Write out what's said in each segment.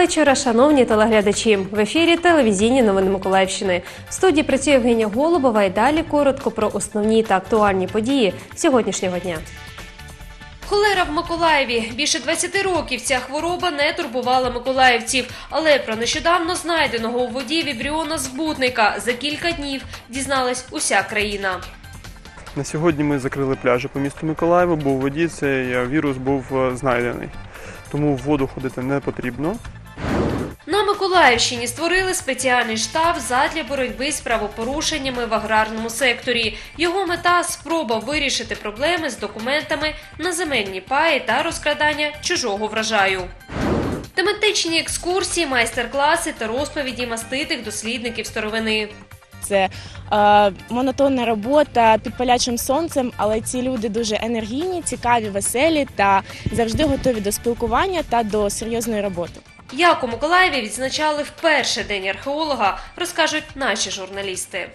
вечора, шановні телеглядачі. В ефірі телевізійні новини Миколаївщини. В студії працює Євгенія Голубова і далі коротко про основні та актуальні події сьогоднішнього дня. Холера в Миколаєві. Більше 20 років ця хвороба не турбувала миколаївців. Але про нещодавно знайденого у воді вібріона-збудника за кілька днів дізналась уся країна. На сьогодні ми закрили пляжі по місту Миколаєву, бо у воді цей вірус був знайдений. Тому в воду ходити не потрібно. На Миколаївщині створили спеціальний штаб задля боротьби з правопорушеннями в аграрному секторі. Його мета – спроба вирішити проблеми з документами на земельні паї та розкрадання чужого врожаю. Тематичні екскурсії, майстер-класи та розповіді маститих дослідників старовини. Це монотонна робота під палячим сонцем, але ці люди дуже енергійні, цікаві, веселі та завжди готові до спілкування та до серйозної роботи. Як у Миколаєві відзначали вперше День археолога, розкажуть наші журналісти.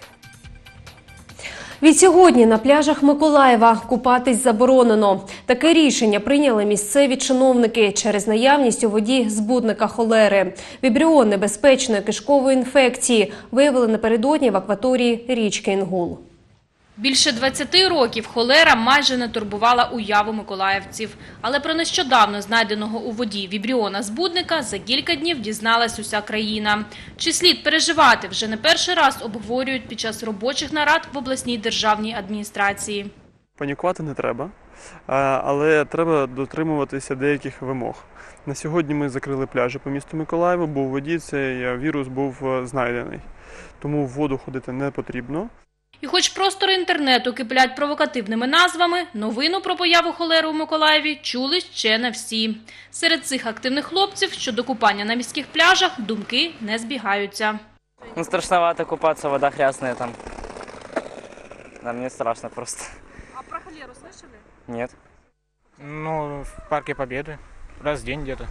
Відсьогодні на пляжах Миколаєва купатись заборонено. Таке рішення прийняли місцеві чиновники через наявність у воді збудника холери. Вібріон небезпечної кишкової інфекції виявили напередодні в акваторії річки Інгул. Більше 20 років холера майже не турбувала уяву миколаївців. Але про нещодавно знайденого у воді вібріона-збудника за кілька днів дізналась уся країна. Чи слід переживати, вже не перший раз обговорюють під час робочих нарад в обласній державній адміністрації. Панікувати не треба, але треба дотримуватися деяких вимог. На сьогодні ми закрили пляжі по місту Миколаєву, бо у воді цей вірус був знайдений. Тому в воду ходити не потрібно. І хоч простори інтернету киплять провокативними назвами, новину про появу холери у Миколаєві чули ще не всі. Серед цих активних хлопців щодо купання на міських пляжах думки не збігаються. Страшновато купаться, вода грязная там. Да, мне страшно просто. А про холеру слышали? Нет. Ну, в Парке Победы. Раз в день где-то.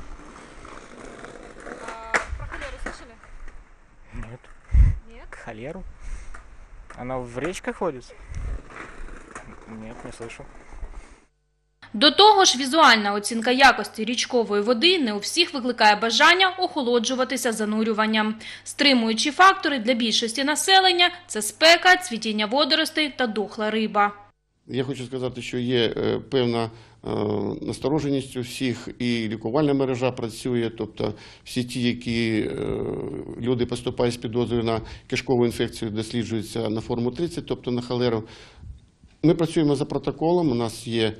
Про холеру слышали? Нет. Нет? Холеру? Она в речках ходит? Нет, не слышу. До того ж, візуальна оцінка якості річкової води не у всіх викликає бажання охолоджуватися занурюванням. Стримуючі фактори для більшості населення – це спека, цвітіння водоростей та дохла риба. Я хочу сказати, що є певна настороженість у всіх, і лікувальна мережа працює, тобто всі ті, які люди поступають з підозрою на кишкову інфекцію, досліджуються на форму 30, тобто на холеру. Ми працюємо за протоколом, у нас є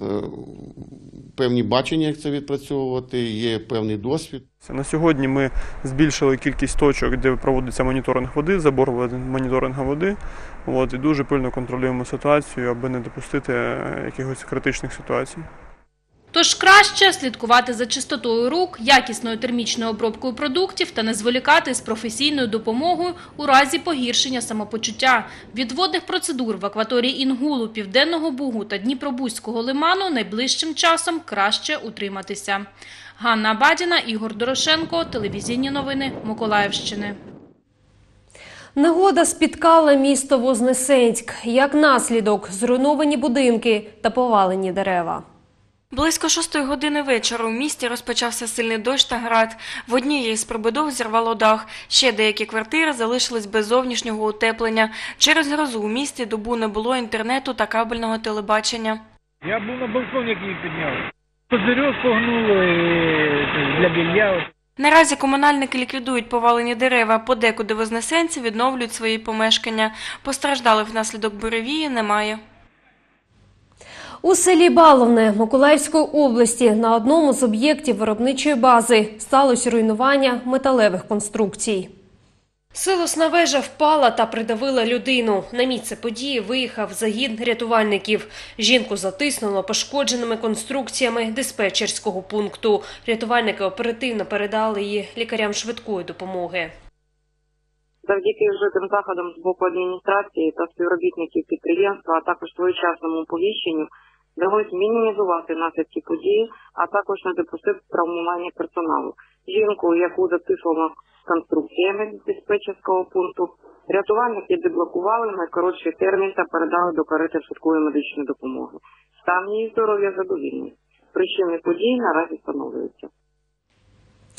певні бачення, як це відпрацьовувати, є певний досвід. На сьогодні ми збільшили кількість точок, де проводиться моніторинг води, забор моніторингу води. І дуже пильно контролюємо ситуацію, аби не допустити якихось критичних ситуацій. Тож краще слідкувати за чистотою рук, якісною термічною обробкою продуктів та не зволікати з професійною допомогою у разі погіршення самопочуття. Від водних процедур в акваторії Інгулу, Південного Бугу та Дніпробузького лиману найближчим часом краще утриматися. Ганна Бадіна, Ігор Дорошенко, телевізійні новини Миколаївщини. Негода спіткала місто Вознесенськ. Як наслідок – зруйновані будинки та повалені дерева. Близько 6 години вечора у місті розпочався сильний дощ та град. В одній із прибудов зірвало дах. Ще деякі квартири залишились без зовнішнього утеплення. Через грозу у місті добу не було інтернету та кабельного телебачення. Я був на балкон, який підняв. Козирьок погнуло для білья. Наразі комунальники ліквідують повалені дерева. Подекуди вознесенці відновлюють свої помешкання. Постраждалих внаслідок буревії немає. У селі Баловне Миколаївської області на одному з об'єктів виробничої бази сталося руйнування металевих конструкцій. Силосна вежа впала та придавила людину. На місце події виїхав загін рятувальників. Жінку затиснуло пошкодженими конструкціями диспетчерського пункту. Рятувальники оперативно передали її лікарям швидкої допомоги. Завдяки вжитим заходам з боку адміністрації та співробітників підприємства, а також своєчасному оповіщенню, вдалося мінімізувати наслідки події, а також не допустити травмування персоналу. Жінку, яку затиснуло конструкціями диспетчерського пункту, рятувальники деблокували на найкоротший термін та передали до карети швидкої медичної допомоги. Стан її здоров'я задовільний. Причини події наразі встановлюються.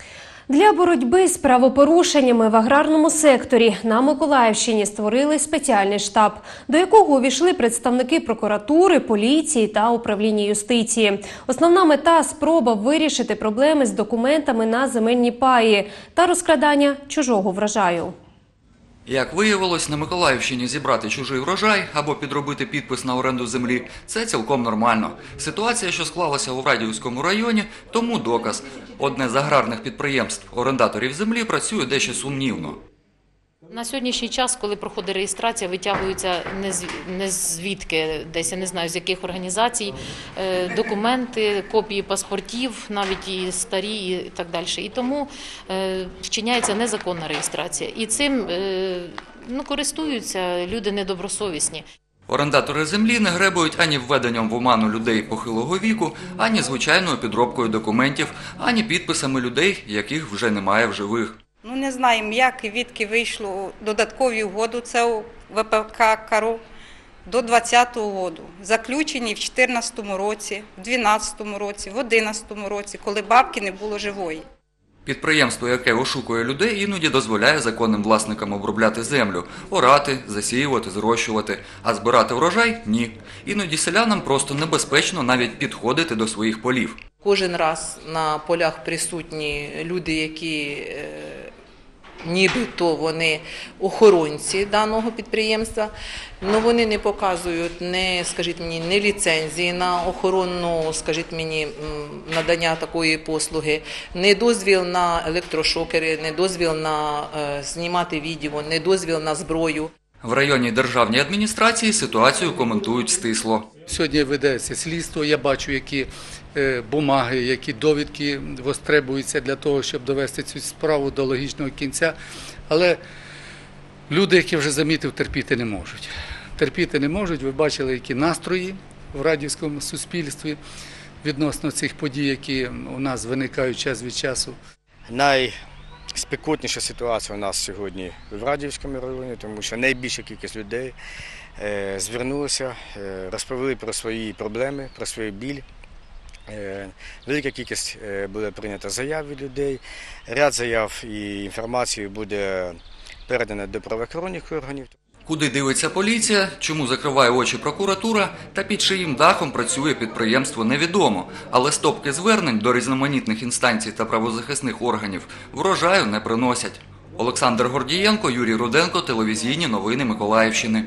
Для боротьби з правопорушеннями в аграрному секторі на Миколаївщині створили спеціальний штаб, до якого увійшли представники прокуратури, поліції та управління юстиції. Основна мета – спроба вирішити проблеми з документами на земельні паї та розкрадання чужого врожаю. Як виявилось, на Миколаївщині зібрати чужий врожай або підробити підпис на оренду землі – це цілком нормально. Ситуація, що склалася у Врадіївському районі, тому доказ. Одне з аграрних підприємств орендаторів землі працює дещо сумнівно. На сьогоднішній час, коли проходить реєстрація, витягуються не звідки, десь я не знаю з яких організацій, документи, копії паспортів, навіть і старі і так далі. І тому вчиняється незаконна реєстрація. І цим користуються люди недобросовісні. Орендатори землі не гребують ані введенням в оману людей похилого віку, ані звичайною підробкою документів, ані підписами людей, яких вже немає в живих. Не знаємо, як і відки вийшло додаткові угоди, це у ВПК КАРО, до 2020 року. Заключені в 2014 році, в 2012 році, в 2011 році, коли бабки не було живої. Підприємство, яке ошукує людей, іноді дозволяє законним власникам обробляти землю, орати, засіювати, зрощувати, а збирати врожай – ні. Іноді селянам просто небезпечно навіть підходити до своїх полів. Кожен раз на полях присутні люди, які нібито вони охоронці даного підприємства, але вони не показують ні ліцензії на охоронну, надання такої послуги, не дозвіл на електрошокери, не дозвіл на знімати відео, не дозвіл на зброю. В районній державній адміністрації ситуацію коментують стисло. Сьогодні ведеться слідство, я бачу, які бумаги, які довідки востребуються для того, щоб довести цю справу до логічного кінця. Але люди, які вже замітив, терпіти не можуть. Терпіти не можуть. Ви бачили, які настрої в радівському суспільстві відносно цих подій, які у нас виникають час від часу. Найспекотніша ситуація у нас сьогодні в Радівському районі, тому що найбільша кількість людей звернулися, розповіли про свої проблеми, про свій біль. Велика кількість буде прийнята заяв від людей, ряд заяв і інформації буде передана до правоохоронних органів. Куди дивиться поліція, чому закриває очі прокуратура та під чиїм дахом працює підприємство – невідомо. Але стопки звернень до різноманітних інстанцій та правозахисних органів врожаю не приносять. Олександр Гордієнко, Юрій Руденко, телевізійні новини Миколаївщини.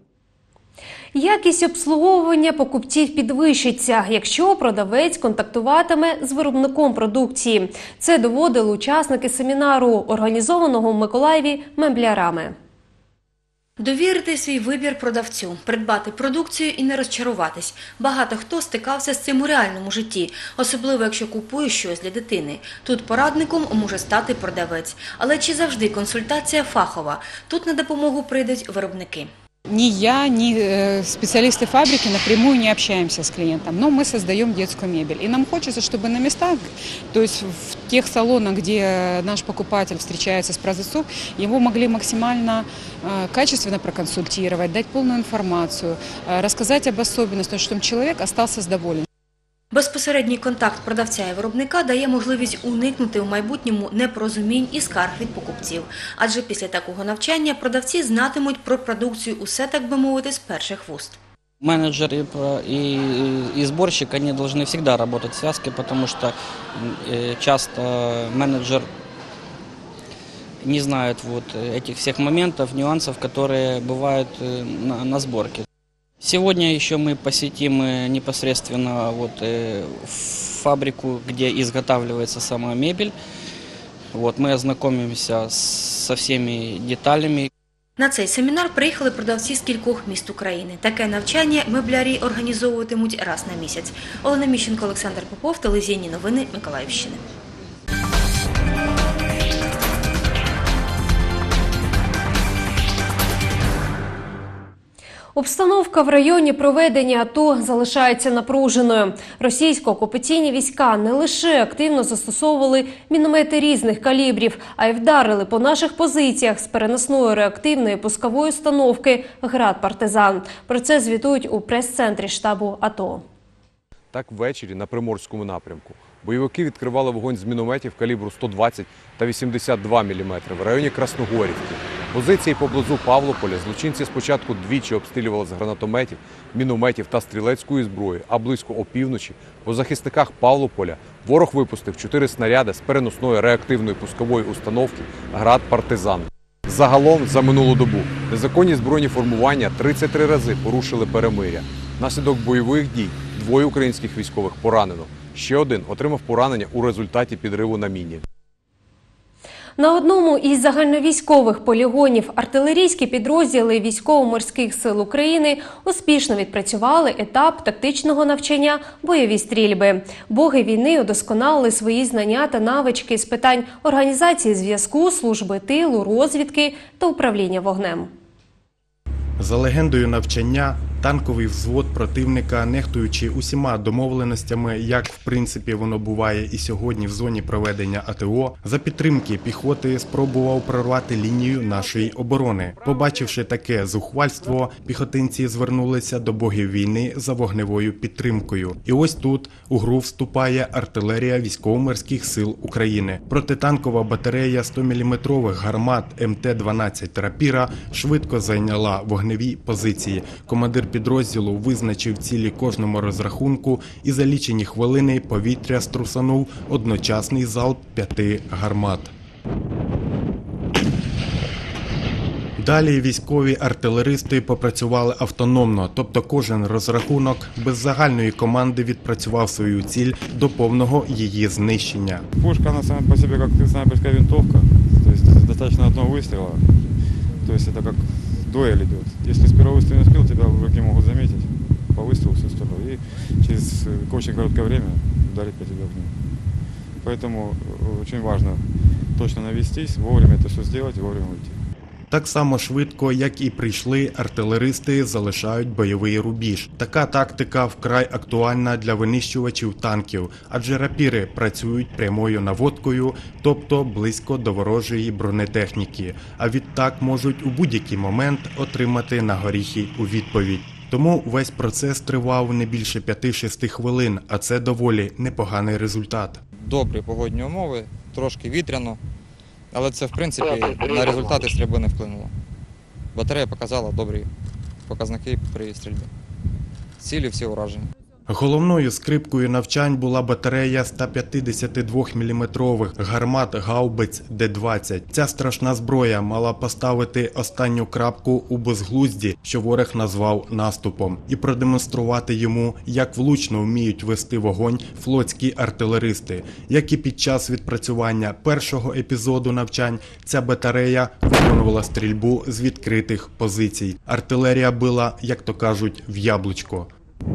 Якість обслуговування покупців підвищиться, якщо продавець контактуватиме з виробником продукції. Це доводили учасники семінару, організованого в Миколаєві меблярами. Довірити свій вибір продавцю, придбати продукцію і не розчаруватись. Багато хто стикався з цим у реальному житті, особливо якщо купує щось для дитини. Тут порадником може стати продавець. Але чи завжди консультація фахова? Тут на допомогу прийдуть виробники. Ни я, ни специалисты фабрики напрямую не общаемся с клиентом, но мы создаем детскую мебель. И нам хочется, чтобы на местах, то есть в тех салонах, где наш покупатель встречается с продавцом, его могли максимально качественно проконсультировать, дать полную информацию, рассказать об особенностях, чтобы человек остался доволен. Безпосередній контакт продавця і виробника дає можливість уникнути у майбутньому непорозумінь і скарг від покупців. Адже після такого навчання продавці знатимуть про продукцію усе, так би мовити, з перших вуст. Менеджер и сборщик, они должны всегда работать в связке, потому что часто менеджер не знает этих всех моментов, нюансов, которые бывают на сборке. Сегодня еще мы посетим непосредственно фабрику, где изготавливается сама мебель. Мы ознакомимся со всеми деталями. На цей семінар приїхали продавці з кількох міст України. Таке навчання меблярі організовуватимуть раз на місяць. Олена Міщенко, Олександр Попов, телевізійні новини Миколаївщини. Обстановка в районі проведення АТО залишається напруженою. Російсько-окупаційні війська не лише активно застосовували міномети різних калібрів, а й вдарили по наших позиціях з переносної реактивної пускової установки «Град-Партизан». Про це звітують у прес-центрі штабу АТО. Так, ввечері на Приморському напрямку бойовики відкривали вогонь з мінометів калібру 120 та 82 мм в районі Красногорівки. Позиції поблизу Павлополя злочинці спочатку двічі обстрілювали з гранатометів, мінометів та стрілецької зброї, а близько опівночі по захисниках Павлополя ворог випустив 4 снаряди з переносної реактивної пускової установки «Град Партизан». Загалом за минулу добу незаконні збройні формування 33 рази порушили перемиря. Внаслідок бойових дій 2 українських військових поранено. Ще один отримав поранення у результаті підриву на міні. На одному із загальновійськових полігонів артилерійські підрозділи Військово-морських сил України успішно відпрацювали етап тактичного навчання бойові стрільби. Боги війни удосконалили свої знання та навички з питань організації зв'язку, служби тилу, розвідки та управління вогнем. За легендою навчання, танковий взвод противника, нехтуючи усіма домовленостями, як в принципі воно буває і сьогодні в зоні проведення АТО, за підтримки піхоти спробував прорвати лінію нашої оборони. Побачивши таке зухвальство, піхотинці звернулися до богів війни за вогневою підтримкою. І ось тут у гру вступає артилерія Військово-морських сил України. Протитанкова батарея 100-мм гармат МТ-12 «Рапіра» швидко зайняла вогневі позиції. Командир підрозділу визначив цілі кожному розрахунку і за лічені хвилини повітря струсанув одночасний залп 5 гармат. Далі військові артилеристи попрацювали автономно, тобто кожен розрахунок без загальної команди відпрацював свою ціль до повного її знищення. Пушка, она сама по себе как снайперская винтовка, то есть достаточно одного выстрела, то есть это как дуэль идет. Если с первого выстрела не успел, тебя враги могут заметить по выстрелу все сторону и через очень короткое время ударить по тебе в нем. Поэтому очень важно точно навестись, вовремя это все сделать и вовремя уйти. Так само швидко, як і прийшли, артилеристи залишають бойовий рубіж. Така тактика вкрай актуальна для винищувачів танків, адже рапіри працюють прямою наводкою, тобто близько до ворожої бронетехніки, а відтак можуть у будь-який момент отримати на горіхи у відповідь. Тому весь процес тривав не більше 5-6 хвилин, а це доволі непоганий результат. Добрі погодні умови, трошки вітряно. Але це, в принципі, на результати стрільби не вплинуло. Батарея показала добрі показники при стрільбі. Цілі всі уражені. Головною скрипкою навчань була батарея 152-мм гармат гаубиць Д-20. Ця страшна зброя мала поставити останню крапку у безглузді, що ворог назвав наступом, і продемонструвати йому, як влучно вміють вести вогонь флотські артилеристи. Як і під час відпрацювання першого епізоду навчань, ця батарея виконувала стрільбу з відкритих позицій. Артилерія била, як то кажуть, в яблучко.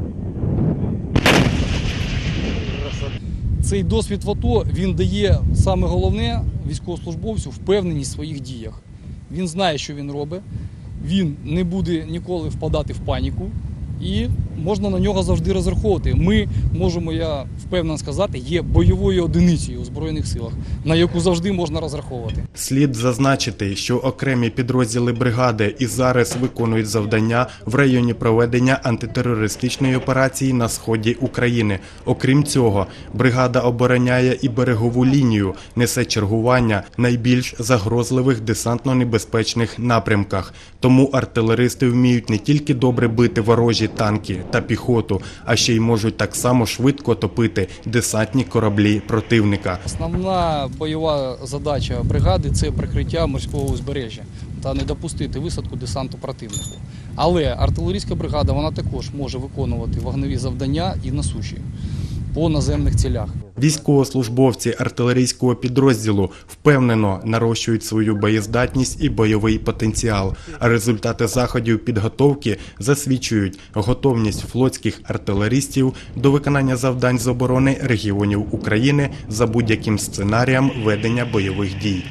Цей досвід в АТО, він дає саме головне військовослужбовцю впевненість в своїх діях. Він знає, що він робить, він не буде ніколи впадати в паніку і можна на нього завжди розраховувати. Ми можемо, я впевнено сказати, є бойовою одиницею у Збройних силах, на яку завжди можна розраховувати. Слід зазначити, що окремі підрозділи бригади і зараз виконують завдання в районі проведення антитерористичної операції на сході України. Окрім цього, бригада обороняє і берегову лінію, несе чергування найбільш загрозливих десантно-небезпечних напрямках. Тому артилеристи вміють не тільки добре бити ворожі танки та піхоту, а ще й можуть так само швидко топити десантні кораблі противника. Основна бойова задача бригади – це прикриття морського узбережжя та не допустити висадку десанту противнику. Але артилерійська бригада, вона також може виконувати вогневі завдання і на суші по наземних цілях. Військовослужбовці артилерійського підрозділу впевнено нарощують свою боєздатність і бойовий потенціал, а результати заходів підготовки засвідчують готовність флотських артилеристів до виконання завдань з оборони регіонів України за будь-яким сценарієм ведення бойових дій.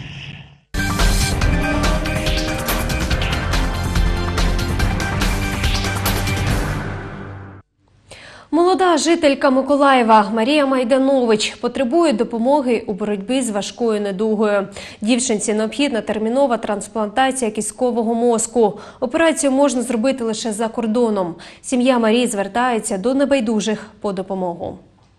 Молода жителька Миколаєва Марія Майданович потребує допомоги у боротьбі з важкою недугою. Дівчинці необхідна термінова трансплантація кісткового мозку. Операцію можна зробити лише за кордоном. Сім'я Марії звертається до небайдужих по допомогу.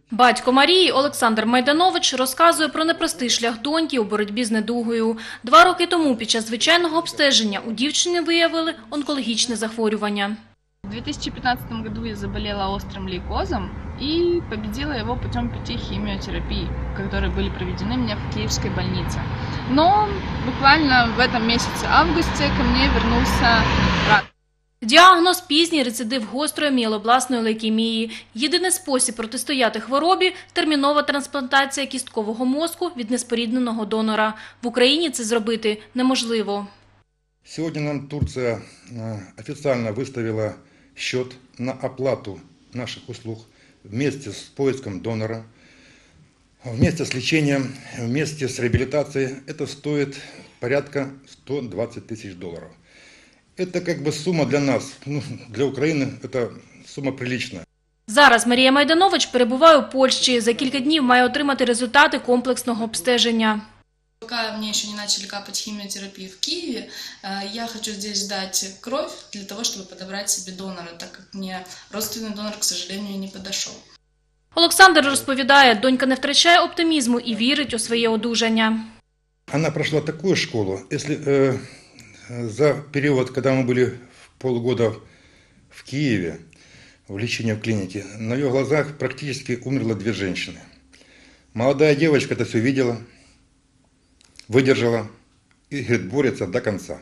Батько Марії Олександр Майданович розказує про непростий шлях доньки у боротьбі з недугою. 2 роки тому під час звичайного обстеження у дівчини виявили онкологічне захворювання. В 2015 году я заболела острым лейкозом и победила его путем 5 химиотерапий, которые были проведены мне в Киевской больнице. Но буквально в этом месяце августе ко мне вернулся рак. Діагноз – пізній рецидив гострої мієлобластної лейкемії. Єдиний спосіб протистояти хворобі – термінова трансплантація кісткового мозку від неспорідненого донора. В Україні це зробити неможливо. Сегодня нам Турция официально выставила счет на оплату наших услуг вместе с поиском донора, вместе с лечением, вместе с реабилитацией. Это стоит порядка $120 000. Это как бы сумма для нас, для Украины это сумма приличная. Зараз Марія Майданович перебуває у Польщі. За кілька днів має отримати результати комплексного обстеження. Пока мне еще не начали капать химиотерапию в Киеве, я хочу здесь сдать кровь для того, чтобы подобрать себе донора, так как мне родственный донор, к сожалению, не подошел. Олександр розповідає, донька не втрачає оптимізму і вірить у своє одужання. Она прошла такую школу, если за период, когда мы были полгода в Киеве, в лечении в клинике, на ее глазах практически умерло 2 женщины. Молодая девочка это все видела, выдержала и, говорит, борется до конца.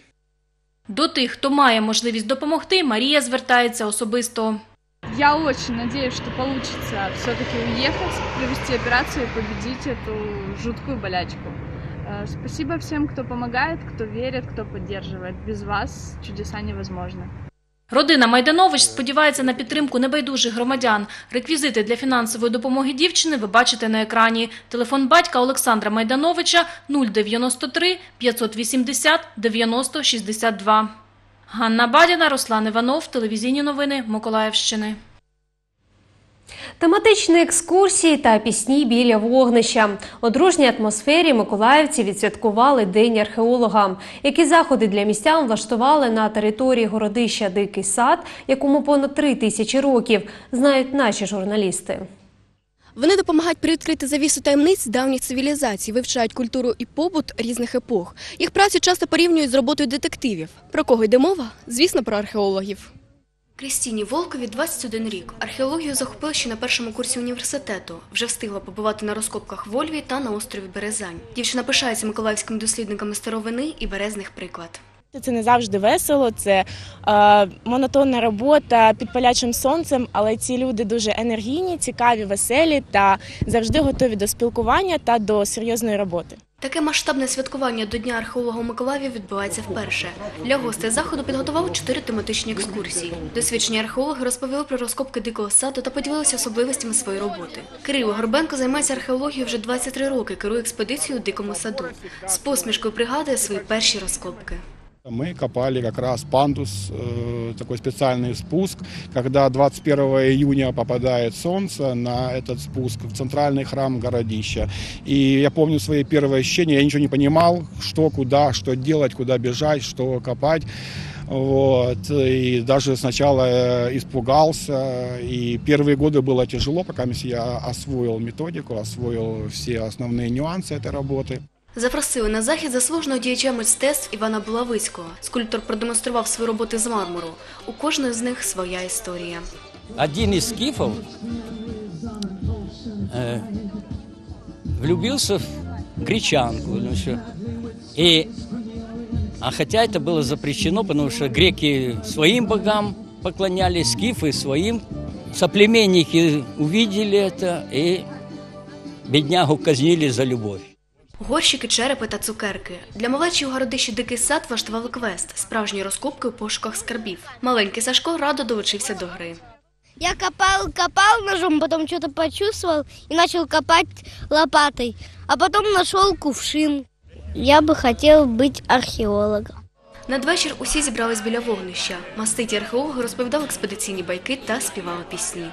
До тих, хто має можливість допомогти, Марія звертається особисто. Я очень надеюсь, что получится все-таки уехать, провести операцию и победить эту жуткую болячку. Спасибо всем, кто помогает, кто верит, кто поддерживает. Без вас чудеса невозможны. Родина Майданович сподівається на підтримку небайдужих громадян. Реквізити для фінансової допомоги дівчини ви бачите на екрані. Телефон батька Олександра Майдановича 093 580 90 62. Ганна Бадіна, Руслан Іванов, телевізійні новини Миколаївщини. Тематичні екскурсії та пісні біля вогнища. У дружній атмосфері миколаївці відсвяткували День археолога. Які заходи для містян влаштували на території городища Дикий Сад, якому понад 3000 років, знають наші журналісти. Вони допомагають привідкрити завісу таємниць давніх цивілізацій, вивчають культуру і побут різних епох. Їх працю часто порівнюють з роботою детективів. Про кого йде мова? Звісно, про археологів. Крістіні Волкові 21 рік. Археологію захопила ще на першому курсі університету. Вже встигла побувати на розкопках в Ольві та на острові Березань. Дівчина пишається миколаївськими дослідниками старовини і березних приклад. Це не завжди весело, це монотонна робота під палячим сонцем, але ці люди дуже енергійні, цікаві, веселі та завжди готові до спілкування та до серйозної роботи. Таке масштабне святкування до Дня археолога у Миколаєві відбувається вперше. Для гостей заходу підготували 4 тематичні екскурсії. Досвідчені археологи розповіли про розкопки Дикого Саду та поділилися особливостями своєї роботи. Кирило Горбенко займається археологією вже 23 роки, керує експедицією у Дикому Саду. З посмішкою пригадує свої перші розкопки. Мы копали как раз пандус, такой специальный спуск, когда 21 июня попадает солнце на этот спуск в центральный храм городища. И я помню свои первые ощущения, я ничего не понимал, что, куда, что делать, куда бежать, что копать. Вот. И даже сначала испугался, и первые годы было тяжело, пока я освоил методику, освоил все основные нюансы этой работы. Запросили на захід заслуженого діяча мистецтв Івана Булавицького. Скульптор продемонстрував свої роботи з мармуру. У кожної з них своя історія. Один из скифов влюбился в гречанку. А хотя это было запрещено, потому что греки своим богам поклонялись, скифы своим. Соплеменники увидели это и беднягу казнили за любовь. Горщики, черепи та цукерки. Для малечі у городищі Дикий Сад влаштували квест – справжні розкопки у пошуках скарбів. Маленький Сашко радо долучився до гри. Я копал ножом, потом что-то почувствовал и начал копать лопатой. А потом нашел кувшин. Я бы хотел быть археологом. Надвечір усі зібрались біля вогнища. Маститі археологи розповідали експедиційні байки та співали пісні.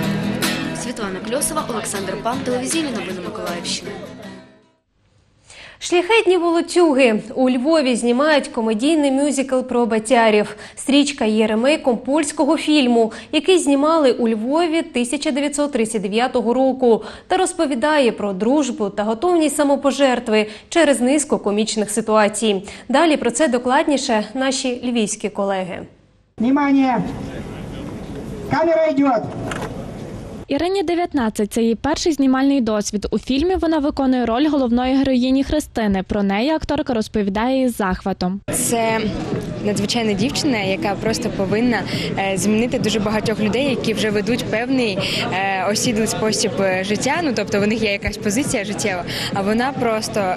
Світлана Кльосова, Олександр Пан, телевізійні новини Миколаївщини. Шляхетні волоцюги. У Львові знімають комедійний мюзикл про батярів. Стрічка є ремейком польського фільму, який знімали у Львові 1939 року та розповідає про дружбу та готовність самопожертви через низку комічних ситуацій. Далі про це докладніше наші львівські колеги. Внимание! Камера йде! Ірині 19 – це її перший знімальний досвід. У фільмі вона виконує роль головної героїні Христини. Про неї акторка розповідає із захватом. Це надзвичайна дівчина, яка просто повинна змінити дуже багатьох людей, які вже ведуть певний осідлий спосіб життя. Ну, тобто в них є якась позиція життєва, а вона просто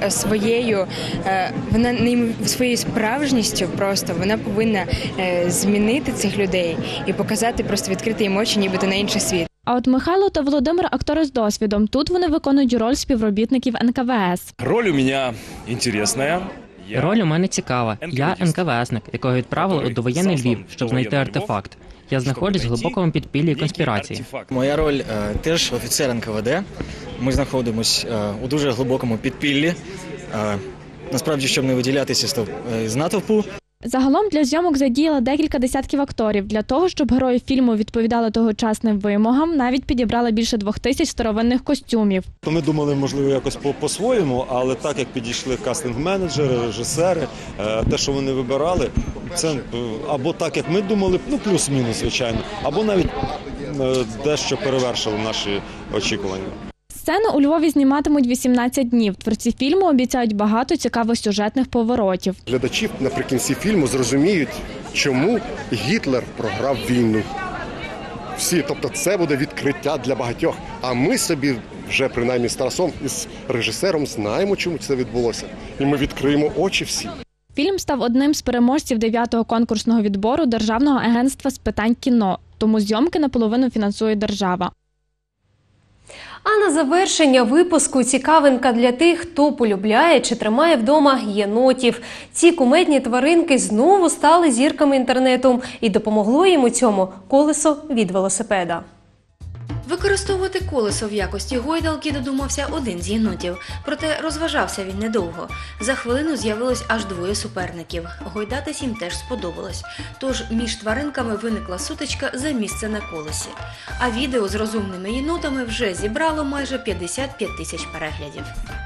своєю справжністю просто вона повинна змінити цих людей і показати, просто відкрити їм очі, нібито на інший світ. А от Михайло та Володимир – актори з досвідом. Тут вони виконують роль співробітників НКВС. Роль у мене інтересна. Роль у мене цікава. Я НКВСник, якого відправили у довоєнний Львів, щоб знайти артефакт. Я знаходжусь в глибокому підпіллі конспірації. Моя роль теж офіцер НКВД. Ми знаходимося у дуже глибокому підпіллі. Насправді, щоб не виділятися з натовпу. Загалом для зйомок задіяли декілька десятків акторів. Для того, щоб герої фільму відповідали тогочасним вимогам, навіть підібрали більше 2000 старовинних костюмів. Ми думали, можливо, якось по-своєму, але так, як підійшли кастинг-менеджери, режисери, те, що вони вибирали, це або так, як ми думали, ну плюс-мінус, звичайно, або навіть дещо перевершили наші очікування. Сцену у Львові зніматимуть 18 днів. Творці фільму обіцяють багато цікавих сюжетних поворотів. Глядачі наприкінці фільму зрозуміють, чому Гітлер програв війну. Всі, тобто це буде відкриття для багатьох. А ми собі вже, принаймні з Тарасом і з режисером, знаємо, чому це відбулося. І ми відкриємо очі всі. Фільм став одним з переможців 9-го конкурсного відбору Державного агентства з питань кіно. Тому зйомки наполовину фінансує держава. А на завершення випуску цікавинка для тих, хто полюбляє чи тримає вдома єнотів. Ці кумедні тваринки знову стали зірками інтернету і допомогло їм у цьому колесо від велосипеда. Використовувати колесо в якості гойдалки додумався один з єнотів. Проте розважався він недовго. За хвилину з'явилось аж двоє суперників. Гойдатись їм теж сподобалось. Тож між тваринками виникла сутичка за місце на колесі. А відео з розумними єнотами вже зібрало майже 55 тисяч переглядів.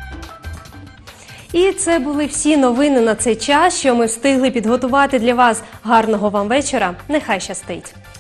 І це були всі новини на цей час, що ми встигли підготувати для вас. Гарного вам вечора. Нехай щастить!